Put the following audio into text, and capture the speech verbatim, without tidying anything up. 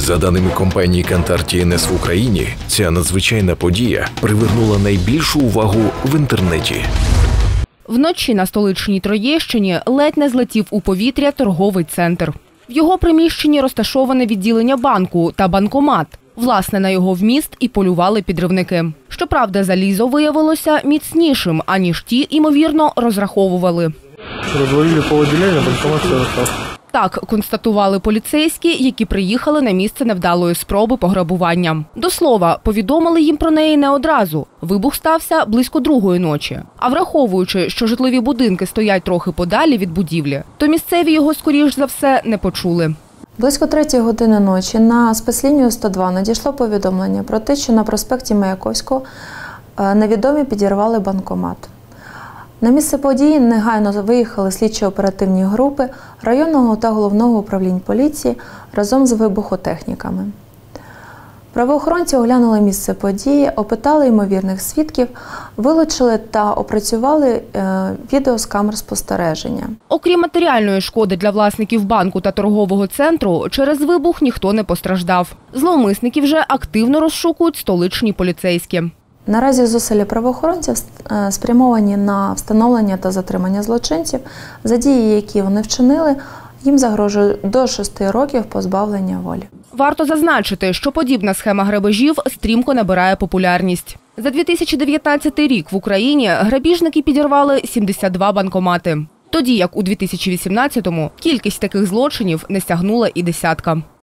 За даними компанії «Кантар Ті Ен Ес» в Україні, ця надзвичайна подія привернула найбільшу увагу в інтернеті. Вночі на столичній Троєщині ледь не злетів у повітря торговий центр. В його приміщенні розташоване відділення банку та банкомат. Власне, на його вміст і полювали підривники. Щоправда, залізо виявилося міцнішим, аніж ті, ймовірно, розраховували. Розвалили половину, банкомат все залишився. Так констатували поліцейські, які приїхали на місце невдалої спроби пограбування. До слова, повідомили їм про неї не одразу. Вибух стався близько другої ночі. А враховуючи, що житлові будинки стоять трохи подалі від будівлі, то місцеві його, скоріш за все, не почули. Близько третьої години ночі на спецлінію сто два надійшло повідомлення про те, що на проспекті Маяковського невідомі підірвали банкомат. На місце події негайно виїхали слідчо-оперативні групи районного та головного управлінь поліції разом з вибухотехніками. Правоохоронці оглянули місце події, опитали ймовірних свідків, вилучили та опрацювали відео з камер спостереження. Окрім матеріальної шкоди для власників банку та торгового центру, через вибух ніхто не постраждав. Зловмисників вже активно розшукують столичні поліцейські. Наразі зусилля правоохоронців спрямовані на встановлення та затримання злочинців. За дії, які вони вчинили, їм загрожує до шести років позбавлення волі. Варто зазначити, що подібна схема грабежів стрімко набирає популярність. За дві тисячі дев'ятнадцятий рік в Україні грабіжники підірвали сімдесят два банкомати. Тоді як у дві тисячі вісімнадцятому кількість таких злочинів не сягнула і десятка.